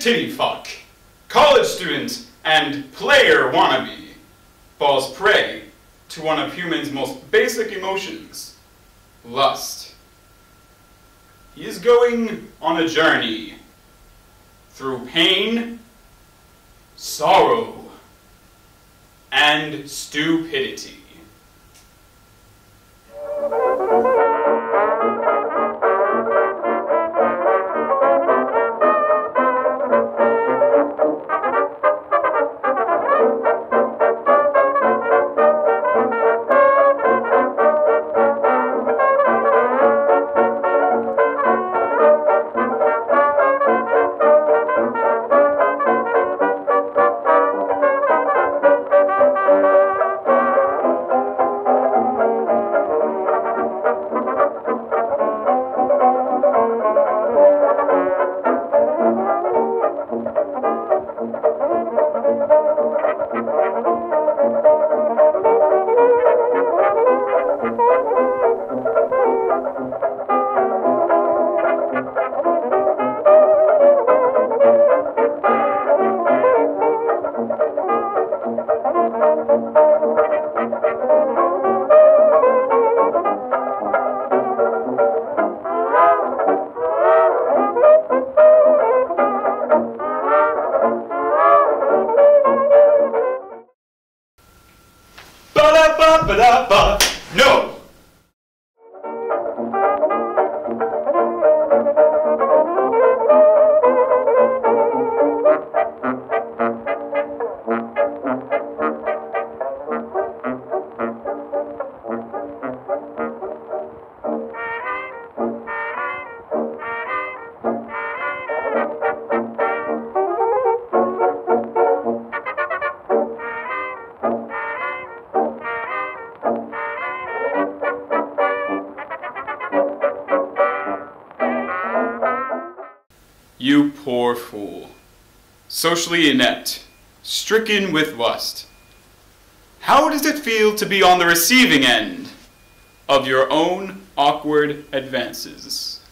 titty fuck, college student and player wannabe falls prey to one of humans' most basic emotions, lust. He is going on a journey through pain, sorrow, and stupidity. Ba-da-ba-ba-da-ba. No! You poor fool, socially inept, stricken with lust. How does it feel to be on the receiving end of your own awkward advances?